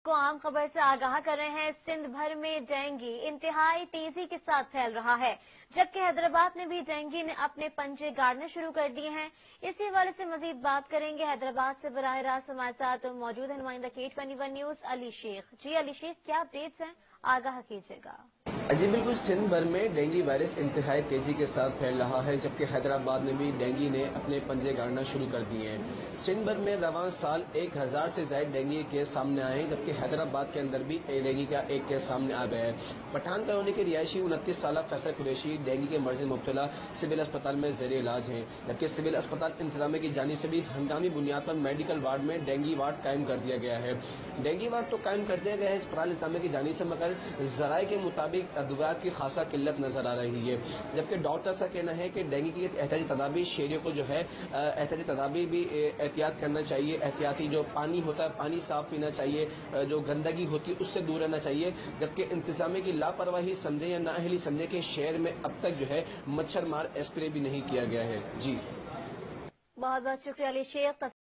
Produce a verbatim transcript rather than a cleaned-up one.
को आम खबर से आगाह कर रहे हैं। सिंध भर में डेंगू इंतहाई तेजी के साथ फैल रहा है, जबकि हैदराबाद में भी डेंगू ने अपने पंजे गाड़ने शुरू कर दिए हैं। इसी हवाले से मजीद बात करेंगे। हैदराबाद से बराह रास्त हमारे साथ मौजूद है नुमाइंदा के twenty one news Ali Shaikh. जी अली शेख, क्या अपडेट्स हैं, आगाह कीजिएगा। जी बिल्कुल, सिंध भर में डेंगू वायरस इंतहाई तेजी के साथ फैल रहा है, जबकि हैदराबाद में भी डेंगू ने अपने पंजे गाड़ना शुरू कर दिए हैं। सिंध भर में रवां साल एक हजार से ज्यादा डेंगू केस सामने आए हैं, जबकि हैदराबाद के अंदर भी डेंगू का एक केस सामने आ गया है। पठान कॉलोनी के रिहायशी उनतीस साल फैसल कुरैशी डेंगू के मर्ज में मुब्तला सिविल अस्पताल में जेर इलाज है, जबकि सिविल अस्पताल इंतजामिया की जानिब से भी हंगामी बुनियाद पर मेडिकल वार्ड में डेंगू वार्ड कायम कर दिया गया है। डेंगू वार्ड तो कायम कर दिया गया है अस्पताल इंतजामिया की जानिब से, मगर जराये के मुताबिक अद्वियात की खासा किल्लत नजर आ रही है। जबकि डॉक्टर्स का कहना है कि डेंगू की एहतियाती तदाबीर शहरियों को जो है एहतियाती तदाबीर भी एहतियात करना चाहिए। एहतियाती जो पानी होता है पानी साफ पीना चाहिए, जो गंदगी होती है उससे दूर रहना चाहिए। जबकि इंतजामिया की लापरवाही समझे या नाअहली समझे कि शहर में अब तक जो है मच्छर मार स्प्रे भी नहीं किया गया है। जी बहुत बहुत शुक्रिया अली शेख।